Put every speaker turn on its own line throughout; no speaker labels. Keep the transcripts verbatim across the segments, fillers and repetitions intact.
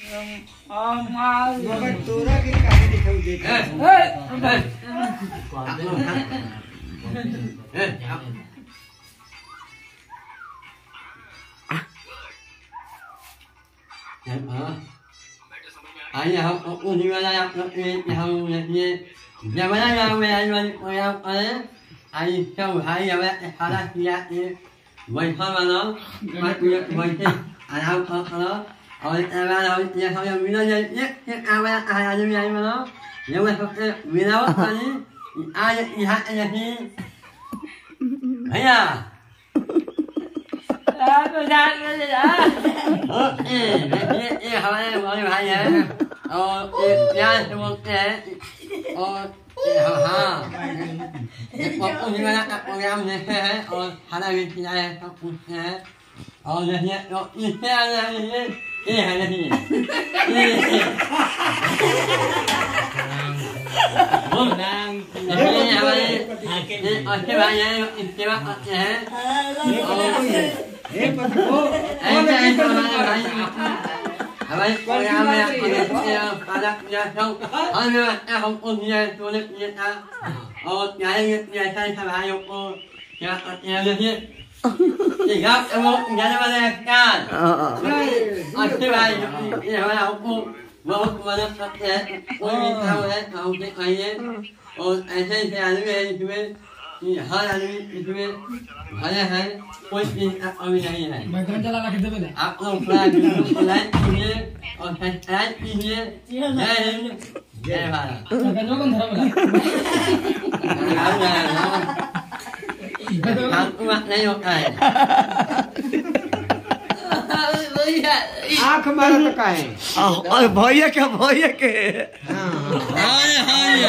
मगर तोरा के काहे दिखाई देत है
आई हम उन्हीं वाला हम ये जब वाला यहाँ में आई वाली यहाँ पर आई सब भाई हमें सारा किया ये बैठा वाला बैठे आराम करो और वाला ये सब मिला जाए ये ये आवाज़ आया जो आई वाला ये वो सब मिला वो पानी आज यहाँ नहीं भैया तो जान ले जा ये ये हमारे बड़े भाई हैं और ये प्यार से बोलते हैं और हाँ उन्हीं वाला प्रोग्राम देखे हैं और खाना भी खिलाए हैं सब पूछते हैं और देखिए तो इससे आगे है ये ये है देखिए ये ये हमारे अच्छे भाई हैं इसके बाद करते हैं
ए पतो
ऐसे ऐसे हमारे भाई हमारे प्रोग्राम में खाना पीना सब हमें हमको दिया तूने किया था और चाहेंगे ऐसा ऐसा भाइयों को क्या करते हैं देखिए ठीक है वो जाने वाले हैं क्या अच्छे भाई ये हमारा हमको बहुत मदद करते हैं कोई भी काम है हमसे कहिए और ऐसे ऐसे आदमी है इसमें हर आदमी इसमें भले हैं कोई चीज का कमी नहीं है आप लोग थोड़ा लाइक कीजिए और सब्सक्राइब कीजिए जय हिंद जय भारत नहीं होता है
आँख मारा तो काहे
अरे भैया के भैया के
हाय हाय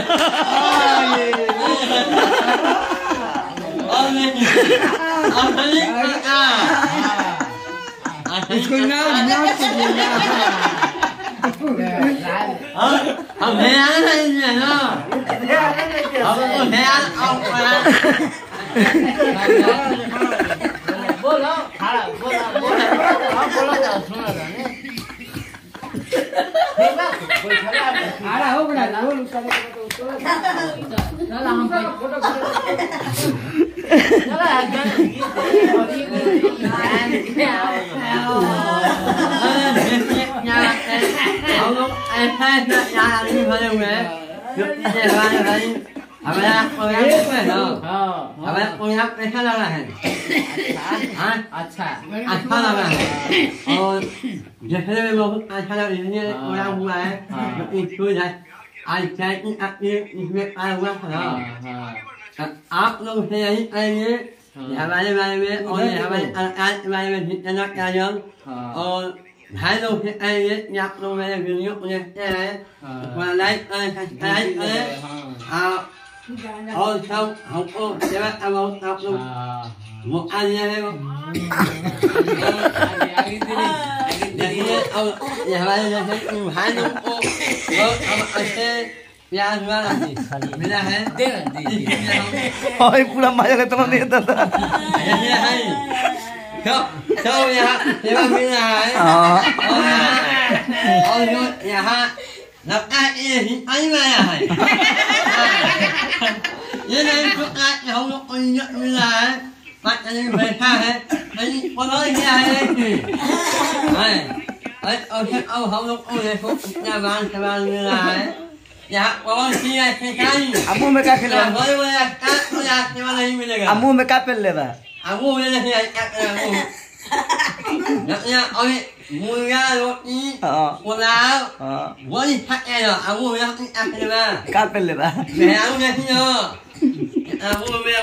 और नहीं और नहीं
इसको ना ना
हम ध्यान नहीं है ना हम ध्यान बोलो खड़ा बोलो बोलो आप बोलो ना सुना ना
खड़ा हो बड़ा बोल उसका चला हम फोटो
चला हम लोग ऐसा ऐसा यहाँ आदमी भरे हुए हैं जो पीछे हमारे भाई हमारा प्रोग्राम है ना हमारा प्रोग्राम कैसा लगा है हाँ अच्छा अच्छा लगा है और देखने में बहुत अच्छा लगा इसलिए प्रोग्राम हुआ है जो स्कूल है आज चैकिंग आपके इसमें आया हुआ था ना आप लोग से यही करेंगे हमारे बारे में और हमारे आज के बारे में जितना कार्य और भाई लोग से कहेंगे कि आप लोग मेरे वीडियो को देखते हैं थोड़ा लाइक करें सब्सक्राइब करें और सब हमको सेवा का बहुत आप लोग मौका दिया है देखिए और हमारे जैसे भाई लोग को हम अच्छे प्यार हुआ मिला है
और पूरा मजा लेता नहीं था
सब सब यहाँ सेवा मिल रहा है और जो यहाँ लगता है ये हिंसाई में आया है ये नहीं सोचता कि हम लोग को इज्जत मिल रहा है पाँच आदमी बैठा है कहीं पता क्या है और अब हम लोग को देखो कितना मान सम्मान मिल रहा है यहाँ कौन सी ऐसे
अम्मू में क्या खेल
बड़े बड़े सेवा नहीं मिलेगा
अम्मू में क्या पेल लेगा
अम्मू में नहीं अभी मुर्गा रोटी पुलाव वही खाते हैं अम्मू में क्या पेल लेगा
क्या पेल लेगा
मैं अम्मू नहीं हो अम्मू में